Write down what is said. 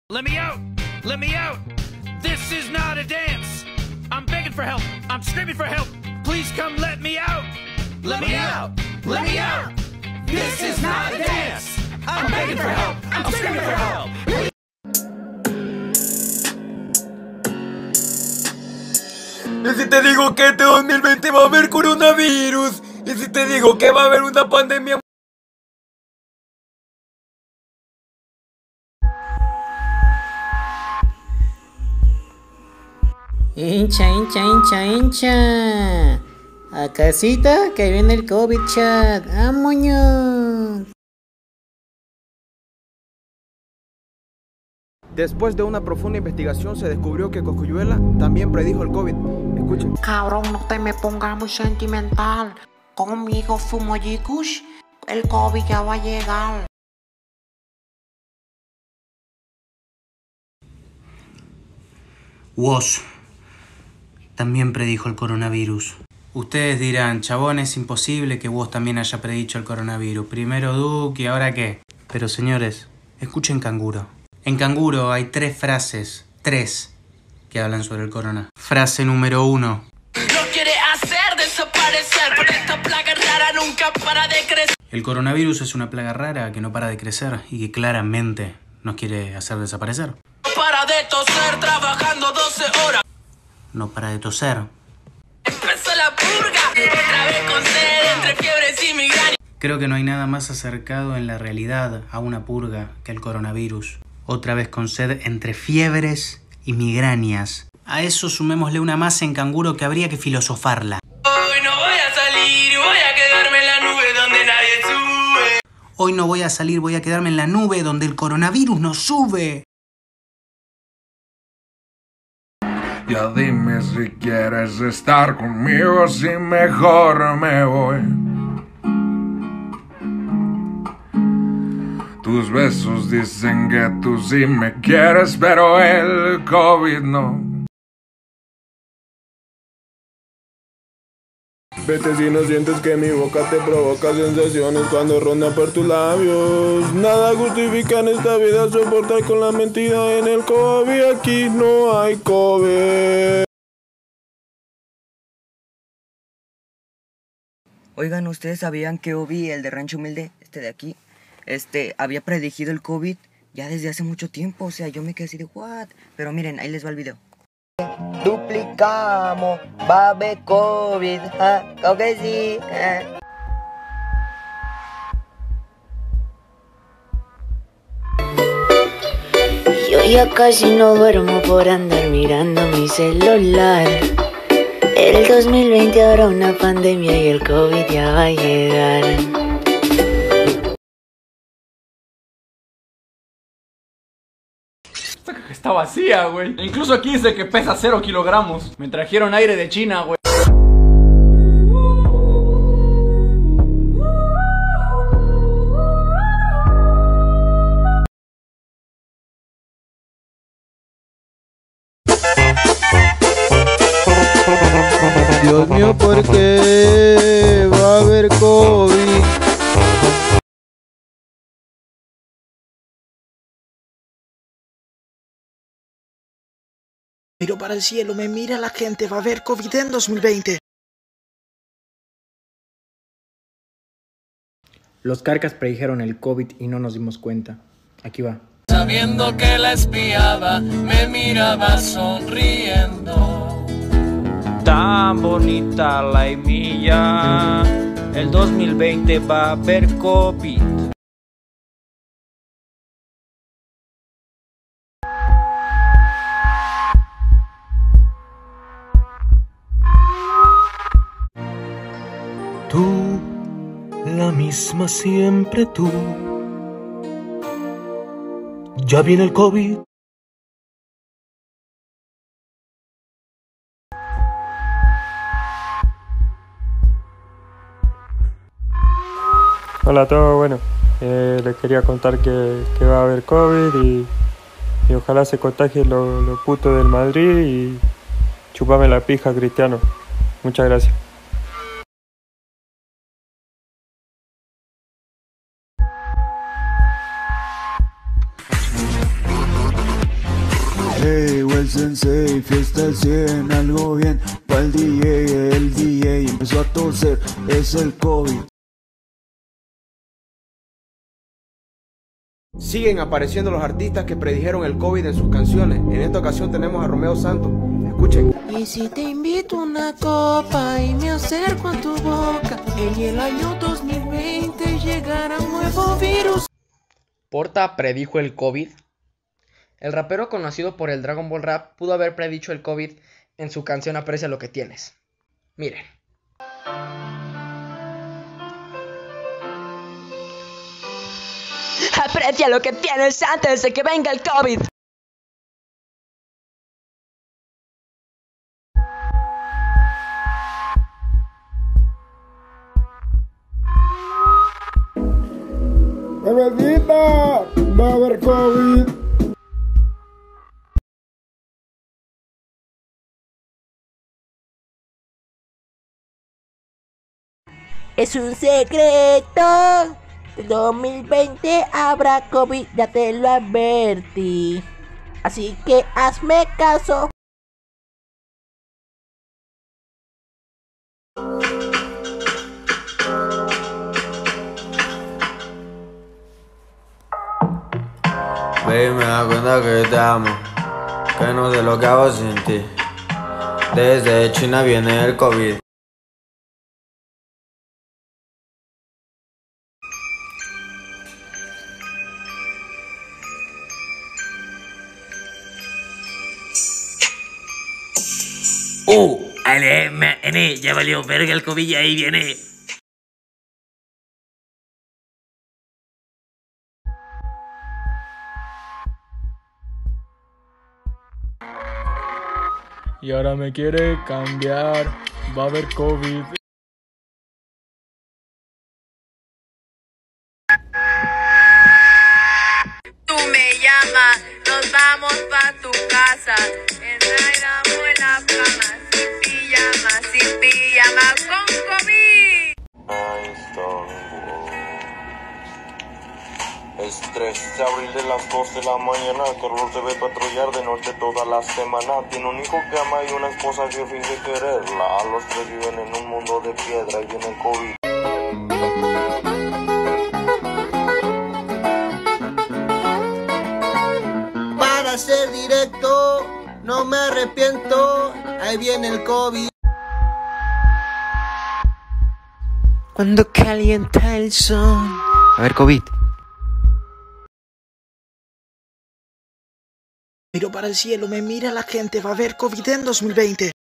Let me out! Let me out! This is not a dance! I'm begging for help! I'm screaming for help! Please come let me out! Let me out! Let me out! This is not a dance! I'm begging for help! I'm screaming for help! ¿Y si te digo que este 2020 va a haber coronavirus? ¿Y si te digo que va a haber una pandemia? Hincha. A casita que viene el COVID, chat. ¡Vámonos! Después de una profunda investigación se descubrió que Cosculluela también predijo el COVID. Escuchen. Cabrón, no te me pongas muy sentimental. Conmigo fumo Yikush, el COVID ya va a llegar. Woz también predijo el coronavirus. Ustedes dirán, chabón, es imposible que Woz también haya predicho el coronavirus. Primero Duque y ahora qué. Pero señores, escuchen Canguro. En Canguro hay 3 frases, 3, que hablan sobre el corona. Frase número 1. No quiere hacer desaparecer, pero esta plaga rara nunca para de crecer. El coronavirus es una plaga rara que no para de crecer y que claramente nos quiere hacer desaparecer. No para de toser, trabajando 12 horas. No para de toser. Empezó la purga, otra vez con sed, entre fiebres y migraña. Creo que no hay nada más acercado en la realidad a una purga que el coronavirus. Otra vez con sed entre fiebres y migrañas. A eso sumémosle una más en Canguro que habría que filosofarla. Hoy no voy a salir, voy a quedarme en la nube donde nadie sube. Hoy no voy a salir, voy a quedarme en la nube donde el coronavirus no sube. Ya dime si quieres estar conmigo, si mejor me voy. Tus besos dicen que tú sí me quieres, pero el COVID no. Vete si no sientes que mi boca te provoca sensaciones cuando ronda por tus labios. Nada justifica en esta vida soportar con la mentira en el COVID. Aquí no hay COVID. Oigan, ¿ustedes sabían que Obi, el de Rancho Humilde, de aquí, había predigido el COVID ya desde hace mucho tiempo? O sea, yo me quedé así de what. Pero miren, ahí les va el video. Duplicamos, va a haber COVID, creo que sí. Yo ya casi no duermo por andar mirando mi celular. El 2020 habrá una pandemia y el COVID ya va a llegar. Está vacía, güey. Incluso aquí dice que pesa 0 kilogramos. Me trajeron aire de China, güey. Dios mío, ¿por qué va a haber COVID? Miro para el cielo, me mira la gente, va a haber COVID en 2020. Los carcas predijeron el COVID y no nos dimos cuenta. Aquí va. Sabiendo que la espiaba, me miraba sonriendo. Tan bonita la mía, el 2020 va a haber COVID. Tú, la misma siempre tú. Ya viene el COVID. Hola a todos, bueno, les quería contar que va a haber COVID y ojalá se contagien los putos del Madrid y chupame la pija, Cristiano. Muchas gracias. el sensei, fiesta al 100, algo bien pa'l DJ, el DJ empezó a toser, es el COVID. Siguen apareciendo los artistas que predijeron el COVID en sus canciones. En esta ocasión tenemos a Romeo Santos. Escuchen. Y si te invito una copa y me acerco a tu boca, en el año 2020 llegará un nuevo virus. ¿Porta predijo el COVID? El rapero conocido por el Dragon Ball Rap pudo haber predicho el COVID en su canción Aprecia lo que tienes. Miren. Aprecia lo que tienes antes de que venga el COVID. ¡Bebecita! ¡Va a haber COVID! Es un secreto. En 2020 habrá COVID, ya te lo advertí. Así que hazme caso. Baby, me da cuenta que te amo, que no sé lo que hago sin ti. Desde China viene el COVID. Ya valió verga el COVID y ahí viene. Y ahora me quiere cambiar, va a haber COVID. Tú me llamas, nos vamos pa' tu casa. Entraigamos en la cama, sin pijama, con COVID. Es 3 de abril de las 2 de la mañana. Carlos debe patrullar de noche toda la semana. Tiene un hijo que ama y una esposa que finge quererla. Los tres viven en un mundo de piedra y viene el COVID. Para ser directo, no me arrepiento. Ahí viene el COVID. Cuando calienta el sol. A ver, COVID. Miro para el cielo, me mira la gente, va a haber COVID en 2020.